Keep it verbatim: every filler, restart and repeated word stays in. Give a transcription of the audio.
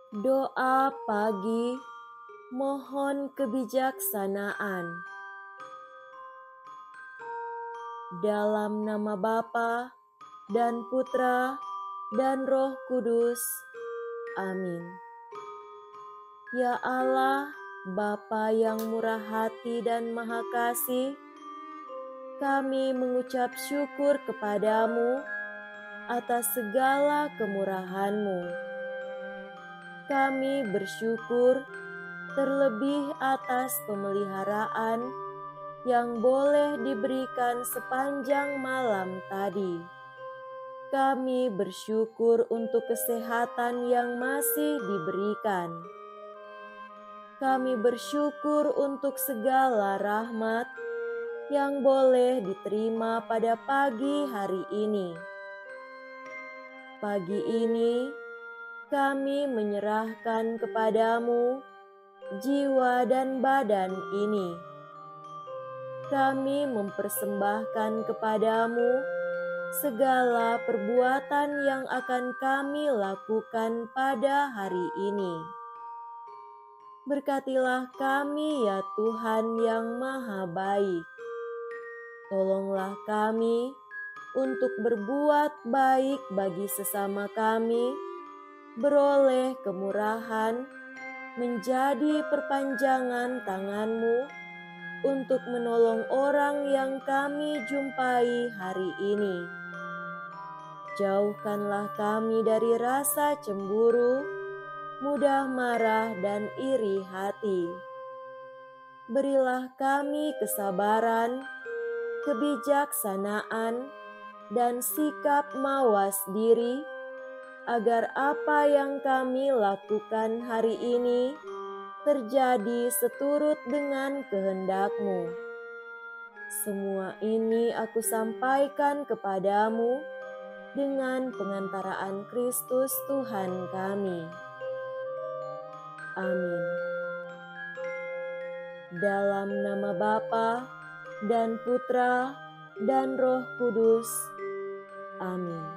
Doa pagi, mohon kebijaksanaan. Dalam nama Bapa dan Putra dan Roh Kudus. Amin. Ya Allah, Bapa yang murah hati dan maha kasih, kami mengucap syukur kepadamu atas segala kemurahan-Mu. Kami bersyukur terlebih atas pemeliharaan yang boleh diberikan sepanjang malam tadi. Kami bersyukur untuk kesehatan yang masih diberikan. Kami bersyukur untuk segala rahmat yang boleh diterima pada pagi hari ini. Pagi ini, kami menyerahkan kepadamu jiwa dan badan ini. Kami mempersembahkan kepadamu segala perbuatan yang akan kami lakukan pada hari ini. Berkatilah kami ya Tuhan yang Maha Baik. Tolonglah kami untuk berbuat baik bagi sesama kami, beroleh kemurahan, menjadi perpanjangan tangan-Mu untuk menolong orang yang kami jumpai hari ini. Jauhkanlah kami dari rasa cemburu, mudah marah, dan iri hati. Berilah kami kesabaran, kebijaksanaan, dan sikap mawas diri, agar apa yang kami lakukan hari ini terjadi seturut dengan kehendak-Mu. Semua ini aku sampaikan kepadamu dengan pengantaraan Kristus Tuhan kami. Amin. Dalam nama Bapa dan Putra dan Roh Kudus. Amin.